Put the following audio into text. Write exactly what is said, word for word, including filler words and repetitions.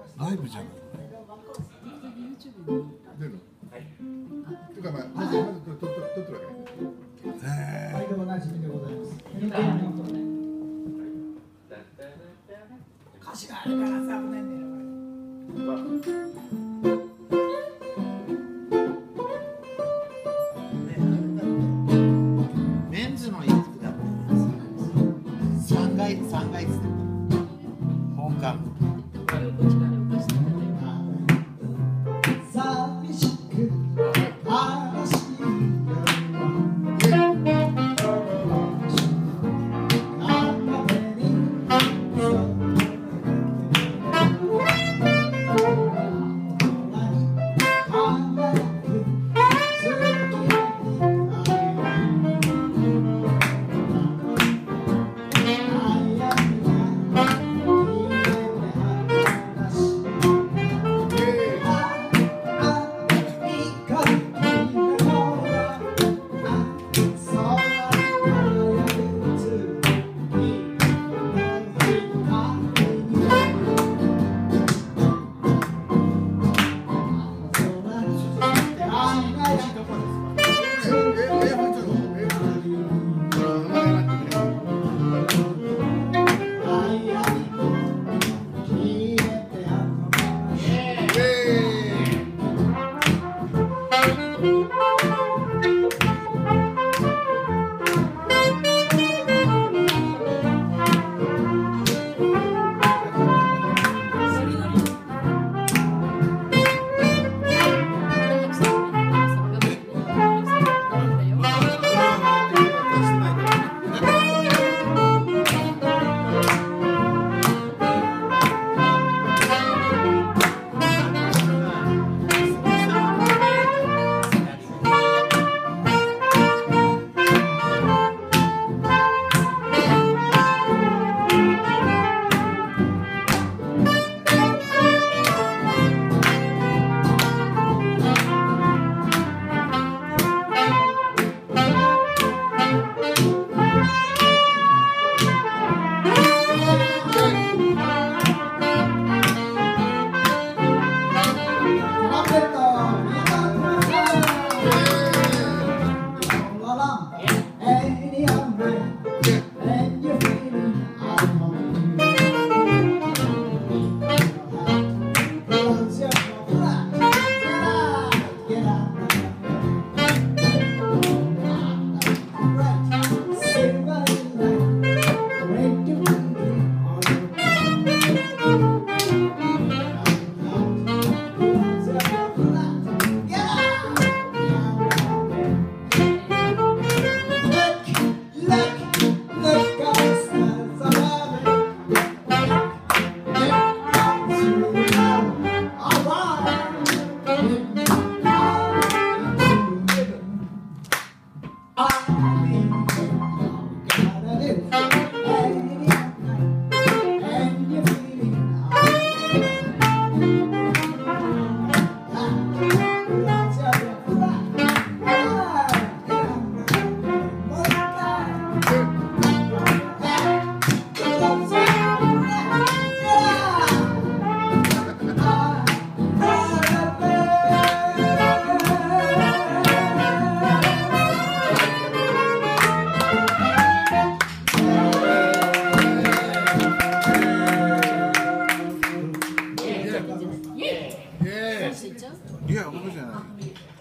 ライブじゃない。 出るの？はい。というかまあまずまず撮っと撮っとるわけね。 へえ。 毎度おなじみでございます。歌詞があるからさ、危ないんだよ。メンズの衣服だもん。三階三階つって本館。寂しく悲しいいや、僕じゃない。